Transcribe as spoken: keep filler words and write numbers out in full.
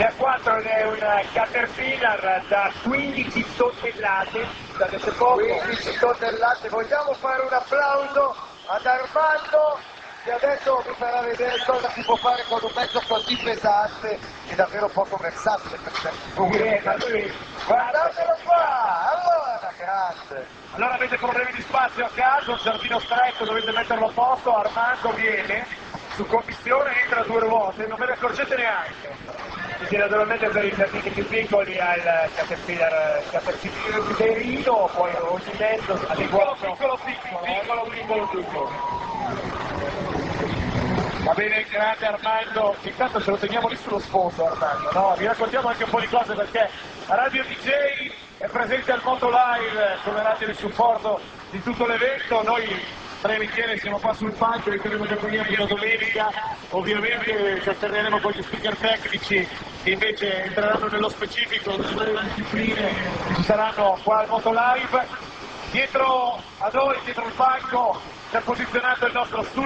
Ne ha quattro ed è un Caterpillar da quindici tonnellate, sapete poco? quindici tonnellate, vogliamo fare un applauso ad Armando che adesso vi farà vedere cosa si può fare con un mezzo così pesante e davvero poco versatile per certi punti. Guardatelo qua, allora, grande. Allora avete problemi di spazio a casa, un giardino stretto, dovete metterlo a posto, Armando viene, su commissione entra a due ruote, non ve ne accorgete neanche. Quindi naturalmente per i giardini più piccoli ha il Caterpillar, Caterpillar Perino, poi ogni mezzo adeguato. Piccolo, piccolo, piccolo, piccolo, piccolo. Va bene, grande Armando, intanto ce lo teniamo lì sullo sfondo Armando, no? Vi raccontiamo anche un po' di cose perché Radio D J è presente al Moto Live come radio di supporto di tutto l'evento, noi tre insieme siamo qua sul palco, ritorniamo da qui la domenica, ovviamente ci alterneremo con gli speaker tecnici che invece entreranno nello specifico delle varie discipline che ci saranno qua al Moto Live. Dietro a noi, dietro il palco, si è posizionato il nostro studio.